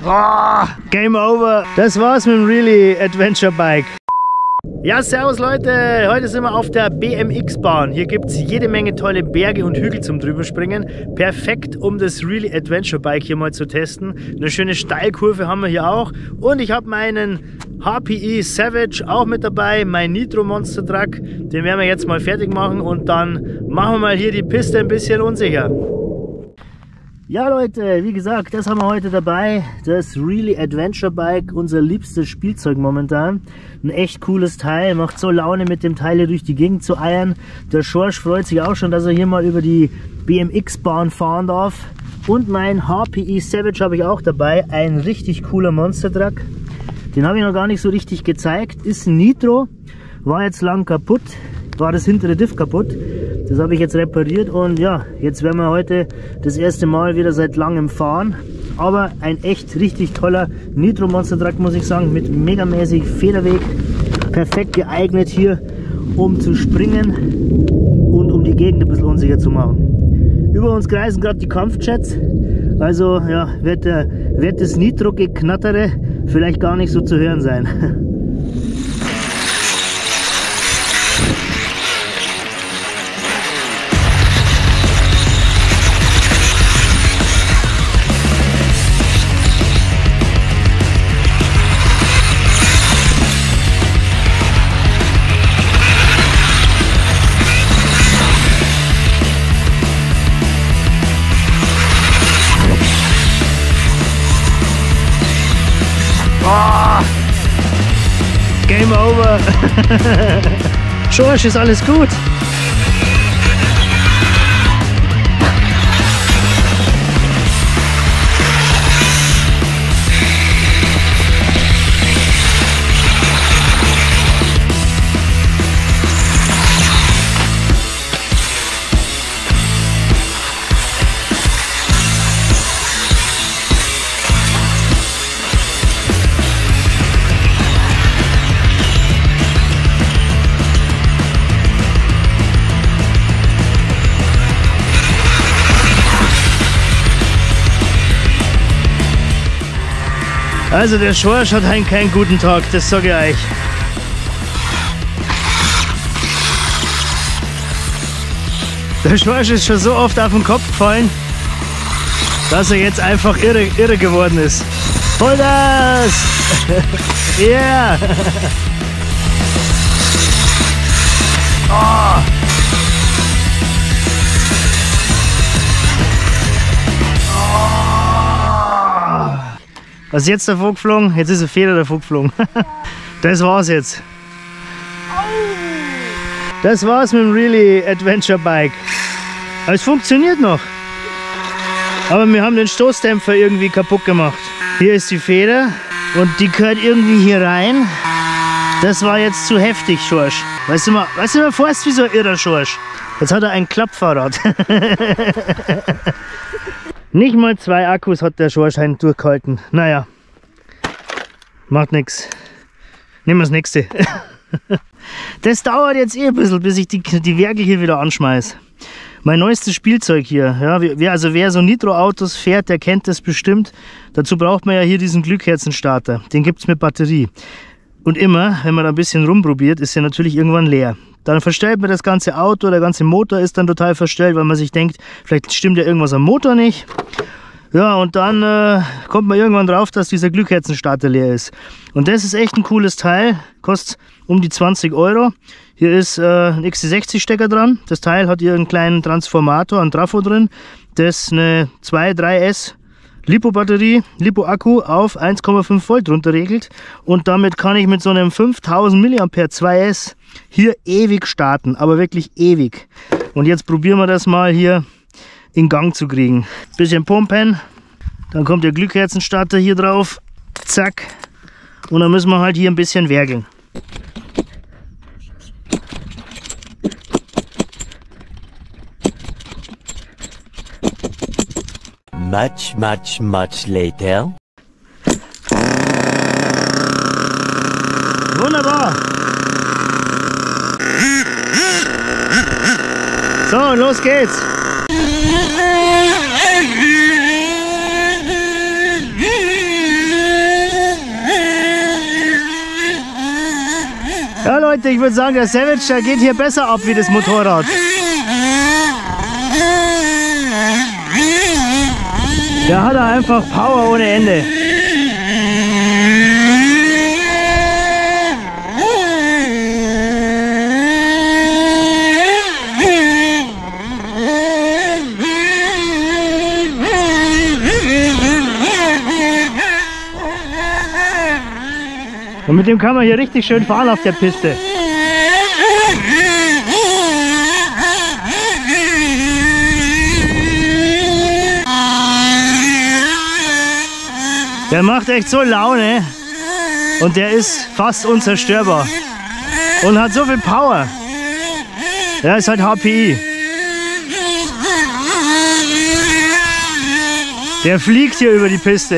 Oh, Game over. Das war's mit dem Really Adventure Bike. Ja, servus Leute, heute sind wir auf der BMX-Bahn. Hier gibt es jede Menge tolle Berge und Hügel zum drüberspringen. Perfekt, um das Really Adventure Bike hier mal zu testen. Eine schöne Steilkurve haben wir hier auch. Und ich habe meinen HPE Savage auch mit dabei, mein Nitro Monster Truck. Den werden wir jetzt mal fertig machen und dann machen wir mal hier die Piste ein bisschen unsicher. Ja Leute, wie gesagt, das haben wir heute dabei, das Really Adventure Bike, unser liebstes Spielzeug momentan. Ein echt cooles Teil, macht so Laune mit dem Teil hier durch die Gegend zu eiern. Der Schorsch freut sich auch schon, dass er hier mal über die BMX-Bahn fahren darf. Und mein HPE Savage habe ich auch dabei, ein richtig cooler Monster Truck. Den habe ich noch gar nicht so richtig gezeigt, ist ein Nitro, war jetzt lang kaputt, war das hintere Diff kaputt. Das habe ich jetzt repariert und ja, jetzt werden wir heute das erste Mal wieder seit langem fahren. Aber ein echt richtig toller Nitro Monster Truck, muss ich sagen, mit megamäßig Federweg. Perfekt geeignet hier, um zu springen und um die Gegend ein bisschen unsicher zu machen. Über uns kreisen gerade die Kampfjets. Also ja, wird das Nitro-Geknattere vielleicht gar nicht so zu hören sein. Oh, Game over. Schorsch, ist alles gut? Also der Schorsch hat keinen guten Tag, das sage ich euch. Der Schorsch ist schon so oft auf den Kopf gefallen, dass er jetzt einfach irre geworden ist. Vollgas! Yeah! Oh. Was ist jetzt davor geflogen? Jetzt ist ein Feder davor geflogen. Das war's jetzt. Das war's mit dem Really Adventure Bike. Aber es funktioniert noch. Aber wir haben den Stoßdämpfer irgendwie kaputt gemacht. Hier ist die Feder und die gehört irgendwie hier rein. Das war jetzt zu heftig, Schorsch. Weißt du mal fährst wie so ein irrer Schorsch. Jetzt hat er ein Klappfahrrad. Nicht mal 2 Akkus hat der Schorschheim durchgehalten. Naja, macht nichts. Nehmen wir das nächste. Das dauert jetzt ein bisschen, bis ich die Werkel hier wieder anschmeiße. Mein neuestes Spielzeug hier. Ja, wer so Nitro-Autos fährt, der kennt das bestimmt. Dazu braucht man ja hier diesen Glühkerzenstarter. Den gibt es mit Batterie. Und immer, wenn man da ein bisschen rumprobiert, ist er natürlich irgendwann leer. Dann verstellt man das ganze Auto, der ganze Motor ist dann total verstellt, weil man sich denkt, vielleicht stimmt ja irgendwas am Motor nicht. Ja, und dann kommt man irgendwann drauf, dass dieser Glühkerzenstarter leer ist. Und das ist echt ein cooles Teil, kostet um die 20 €. Hier ist ein XT60-Stecker dran. Das Teil hat hier einen kleinen Transformator, einen Trafo drin. Das ist eine 2.3S Lipo-Batterie, Lipo-Akku auf 1,5 Volt runterregelt. Und damit kann ich mit so einem 5000 mAh 2S hier ewig starten, aber wirklich ewig. Und jetzt probieren wir das mal hier in Gang zu kriegen. Bisschen pumpen, dann kommt der Glühkerzenstarter hier drauf, zack. Und dann müssen wir halt hier ein bisschen werkeln. Much later. Wunderbar. So, los geht's. Leute, ich würde sagen, der Savage, der geht hier besser ab wie das Motorrad. Der hat einfach Power ohne Ende. Und mit dem kann man hier richtig schön fahren auf der Piste. Der macht echt so Laune und der ist fast unzerstörbar und hat so viel Power. Der ist halt HPI. Der fliegt hier über die Piste.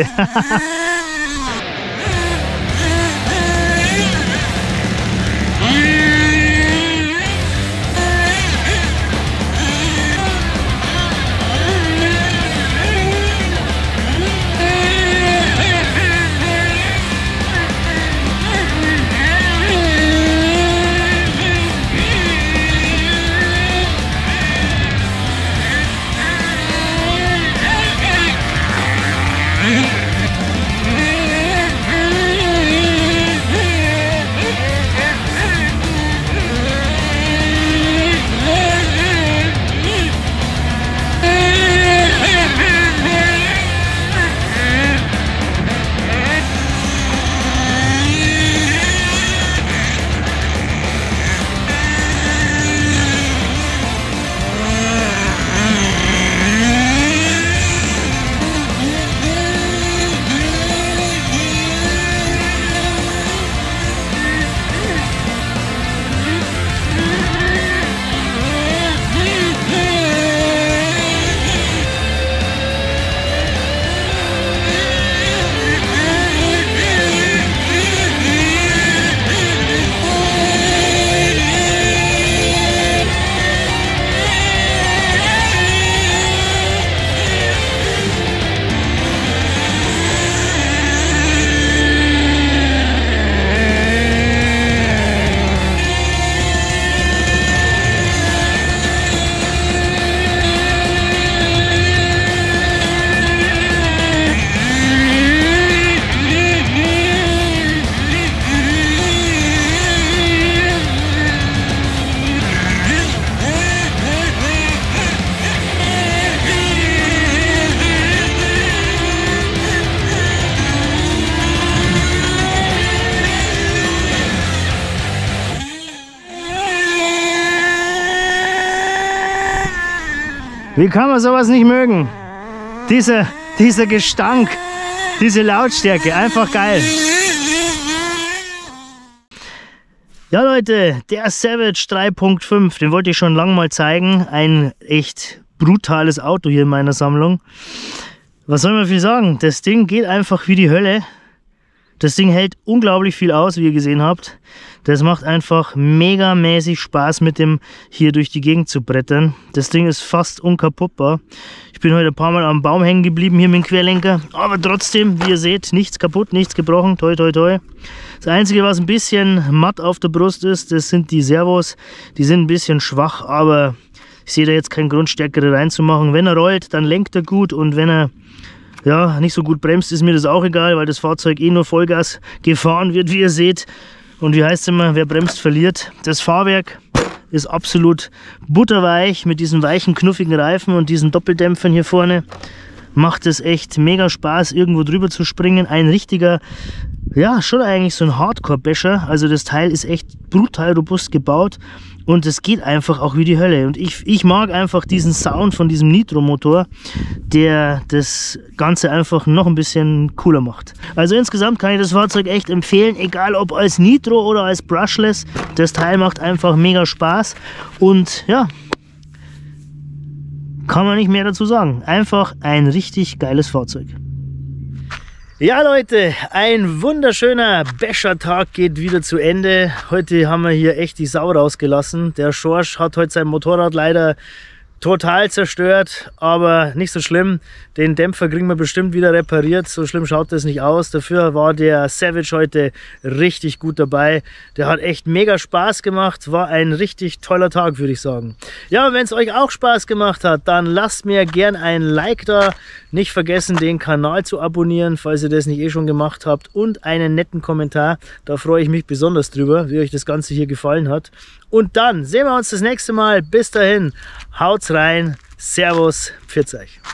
Wie kann man sowas nicht mögen? Dieser Gestank, diese Lautstärke, einfach geil. Ja Leute, der Savage 3.5, den wollte ich schon lange mal zeigen. Ein echt brutales Auto hier in meiner Sammlung. Was soll man viel sagen? Das Ding geht einfach wie die Hölle. Das Ding hält unglaublich viel aus, wie ihr gesehen habt. Das macht einfach megamäßig Spaß, mit dem hier durch die Gegend zu brettern. Das Ding ist fast unkaputtbar. Ich bin heute ein paar Mal am Baum hängen geblieben hier mit dem Querlenker. Aber trotzdem, wie ihr seht, nichts kaputt, nichts gebrochen. Toi, toi, toi. Das Einzige, was ein bisschen matt auf der Brust ist, das sind die Servos. Die sind ein bisschen schwach, aber ich sehe da jetzt keinen Grund, stärkere reinzumachen. Wenn er rollt, dann lenkt er gut, und wenn er nicht so gut bremst, ist mir das auch egal, weil das Fahrzeug eh nur Vollgas gefahren wird, wie ihr seht. Und wie heißt es immer, wer bremst, verliert. Das Fahrwerk ist absolut butterweich mit diesen weichen, knuffigen Reifen und diesen Doppeldämpfern hier vorne. Macht es echt mega Spaß, irgendwo drüber zu springen. Ein richtiger, ja, schon eigentlich so ein Hardcore-Basher. Also das Teil ist echt brutal robust gebaut. Und es geht einfach auch wie die Hölle. Und ich mag einfach diesen Sound von diesem Nitro-Motor, der das Ganze einfach noch ein bisschen cooler macht. Also insgesamt kann ich das Fahrzeug echt empfehlen, egal ob als Nitro oder als Brushless. Das Teil macht einfach mega Spaß. Und ja, kann man nicht mehr dazu sagen. Einfach ein richtig geiles Fahrzeug. Ja Leute, ein wunderschöner Basher-Tag geht wieder zu Ende. Heute haben wir hier echt die Sau rausgelassen. Der Schorsch hat heute sein Motorrad leider total zerstört, aber nicht so schlimm. Den Dämpfer kriegen wir bestimmt wieder repariert. So schlimm schaut das nicht aus. Dafür war der Savage heute richtig gut dabei. Der hat echt mega Spaß gemacht. War ein richtig toller Tag, würde ich sagen. Ja, wenn es euch auch Spaß gemacht hat, dann lasst mir gern ein Like da. Nicht vergessen, den Kanal zu abonnieren, falls ihr das nicht eh schon gemacht habt. Und einen netten Kommentar. Da freue ich mich besonders drüber, wie euch das Ganze hier gefallen hat. Und dann sehen wir uns das nächste Mal. Bis dahin, haut's rein. Servus, pfiat euch.